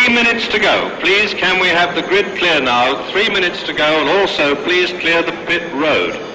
3 minutes to go. Please, can we have the grid clear now? 3 minutes to go, and also please clear the pit road.